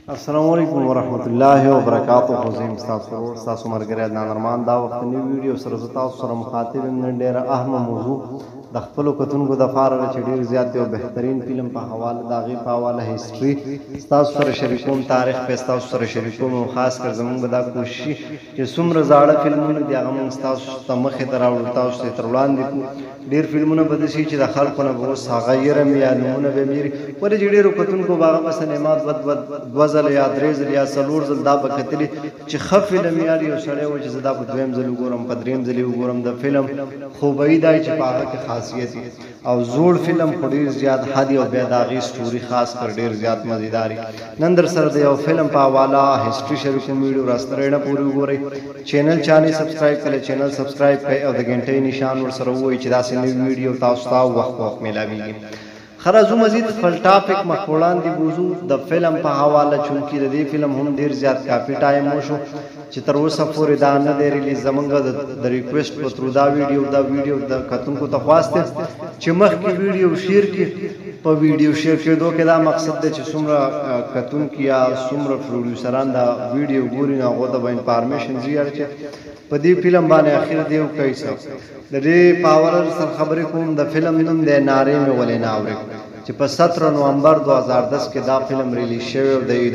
السلام علیکم ورحمۃ اللہ وبرکاتہ. حسین تاسو مرګری عدنان ارمان دا وخت نیو ویډیو سره تاسو سره مخاطب نن ډیره اهمه موضوع د خپل کتونکو د فارغ چې ډیر زیات او بهترین فلم په حواله د غي په حواله هیستوري تاسو سره شریکوم تاریخ په تاسو سره شریکوم او خاص کر زموږ د کوشش چې څومره زاړه فلمونه دي هغه موږ تاسو ته مخې ته راوړو تاسو ته تر وړاندې ډیر فلمونه بد شي چې د خلکو نه اوس هغه یې رمیا نمونه به میر ولې چې ډیرو کتونکو باغ په سینمات دوزل یا درېزل یا څلور ځل دا به کتلي چې ښه فلم یاري او سړی و چې زه دا په دویم ځل وګورم په دریم ځل وګورم د فلم خوبۍ دا چې په هغه کې خاصیت او زوړ فلم خو ډېر زیات حد او بیا د هغې سټوري خاص کر ډېر زیات مزیداري نن در سره د یو فلم په حواله هسټري شریکوم ویډیو راستره نه پورې وګورئ چینل چا نه سبسکرایب کړئ چینل سبسکرایب کړئ او د غنټۍ نشان ورسره ووایئ چې داسې نوي ویډیو تاسو ته وخت میلاویږي. خرازو مزید خپل ټاپک مخوړان دی بوزو د فلم په حواله چونکی د دې فلم هم ډیر زیات کافي ټایم وشو چې تر اوسه پورې دا نه دی ریلیز زمونږ د ریکوست په تر دا ویډیو د کتونکو ته خواسته چې مخکې ویډیو شیر کړي په ویډیو شیر کېدو کې دا مقصد دی چې څومره کتونکي یا څومره پروډوسران دا ویډیو ګوري نه هغه ته به انفارمیشن زیات چې په دې فلم باندې اخر دیو کیسه د دې پاور سره خبرې کوم د فلم نوم دی نارې مې ولې نه اوري چې په 17 نومبر 2010 کې دا فلم ریلیز شوی د عید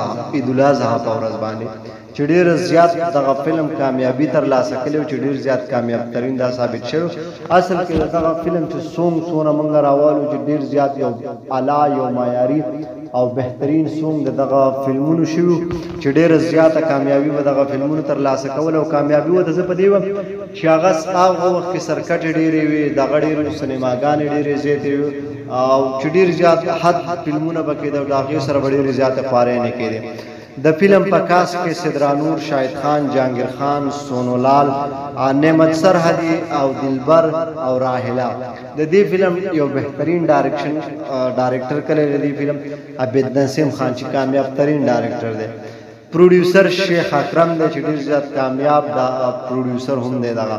الاضحی په ورځ باندې چې ډیر زیات دغه فلم کامیابی تر لاسه کړو چې ډیر زیات کامیاب ترین دا ثابت شو. اصل کې دغه فلم چې سونه مونږ راوالو چې ډیر زیات یو اعلی یو معیاري او بهترین سونګ دغه فلمونو شو چې ډیر زیاته کامیابی و دغه فلمونو تر لاسه کول او کامیابی و د زه په دیو چې هغه هغه وخت کې سرکټ ډیرې وي دغه ډیر سینماګانې ډیرې زیاتې او چې ډیر زیات حد فلمونه بکې د داغه سره ډیر زیاته خوارې نه کېده. د فلم په کاست کې صدرانور شاهد خان جهانگیر خان سونولال نعمت سرحدی او دلبر او راهلا د دې فلم یو بهترین ډایرکټر کړی دی فلم عبید نسیم خان چې کامیاب ترین ډایرکټر دی. پروډوسر شیخ اکرم دی چې ډیر زیات کامیاب دا پروډوسر هم دی. دغه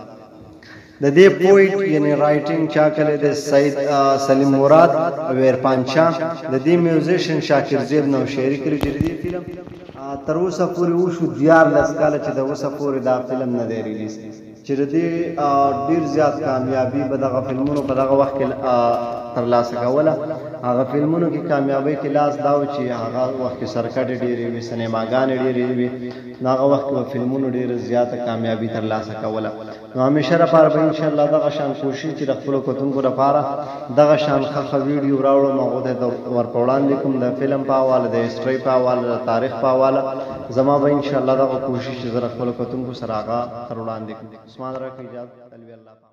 د دې پویټ یعنی رائټینګ چا کړی دی سید سلیم مراد ویرپانچا د دې میوزیشن شاکر زیب نو شاعری کړی دی. دې فلم تر اوسه پورې وشو 14 کال چې د اوسه پورې دا فلم نه دی ریلیز چې دې ډیر زیات کامیابی به دغه فلمونو په دغه وخت کې تر لاسه کوله. هغه فلمونو کې کامیابی کې لاس داو چې هغه وخت کې سرکټ ډېرې وي سینماګانې ډېرې وي هغه وخت کې فلمونو ډېر زیاته کامیابی تر لاسه کوله. نو همیشه لپاره به ان شاء الله دغه شان کوشش چې د خپل کتونکو لپاره دغه شان ښه ویډیو راوړم هغه ته ورپه وړاندې کوم د فلم په حواله د هسټري په حواله د تاریخ په حواله زما به ان شاء الله دغه کوشش چې زه خپل کتونکو سره هغه تر وړاندې کوم. عثمان راکې اجازه الله